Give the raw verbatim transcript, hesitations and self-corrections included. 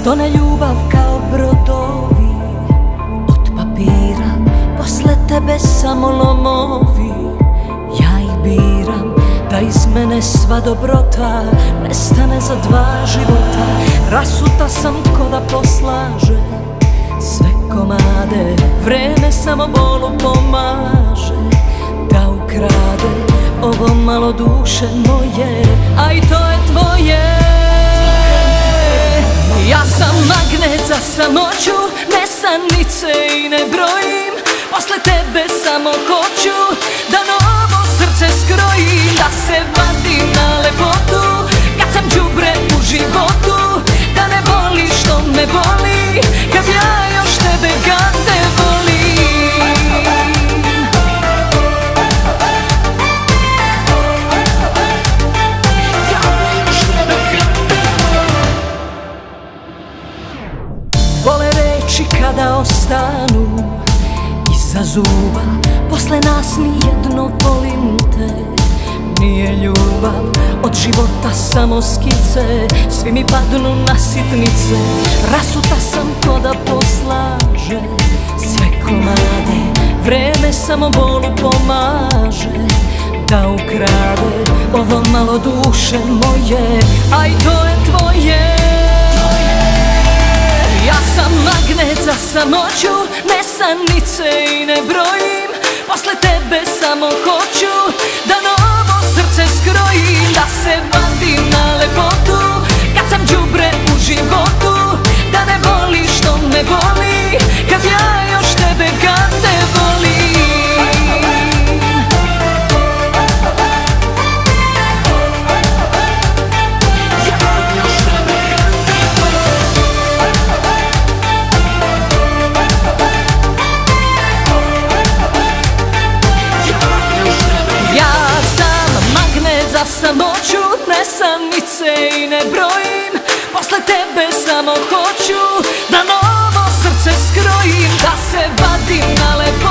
tone ljubav kao brodovi od papira, posle tebe samo lomovi. Ja ih biram da iz mene sva dobrota nestane za dva života. Rasuta sam ko da poslaže sve komade, vreme samo bolu pomaže da ukrade ovo malo duše moje, a i to je tvoje. Ja sam magnet za samoću, nesanice i ne brojim. Posle tebe samo hoću da novo srce skrojim, da se vadim na lepotu kad sam đubre u životu, da ne boli što me boli kad ja još tebe gade volim. Vole reči kada ostanu iza zuba, posle nas nijedno volim te. Nije ljubav od života samo skice, svi mi padnu na sitnice. Rasuta sam ko da poslaže sve komade, vreme samo bolu pomaže da ukrade ovo malo duše moje, a i to je tvoje. Ja sam magnet za samoću, nesanice i ne brojim. Posle tebe samo hoću da novo srce skrojim, da se vadim na lepotu kad sam đubre u životu, da ne boli što me boli kad ja još tebe gade volim. Za samoću, nesanice i ne brojim. Posle tebe samo hoću da novo srce skrojim, da se vadim na lepo